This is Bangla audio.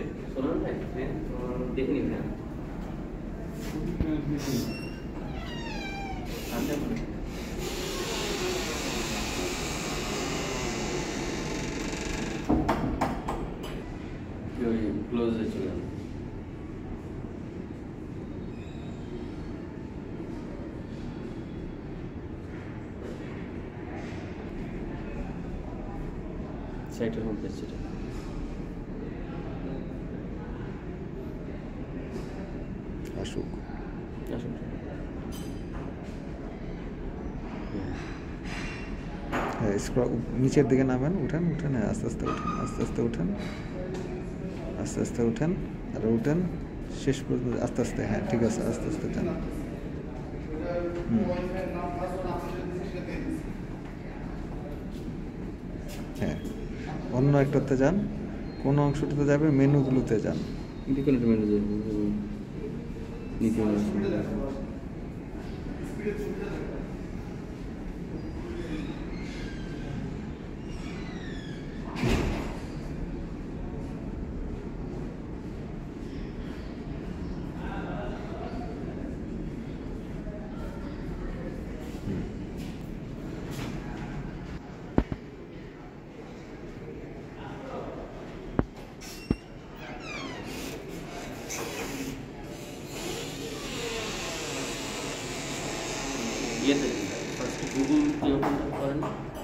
सोलर है देख नहीं रहा क्लोज है चला साइटर होम पेज से अशोक नीचे दिखे नामें उठान उठान आस्ते आस्ते उठान आस्ते आस्ते उठान आस्ते आस्ते उठान और उठान शेष आस्ते आस्ते हाँ ठीक है आस्ते आस्ते जान हाँ অন্য একটাতে যান কোন অংশটাতে যাবে মেনুগুলোতে যান বিকল্প মেনু যাবে নীতি ये फर्स्ट गूगल पे ओपन करें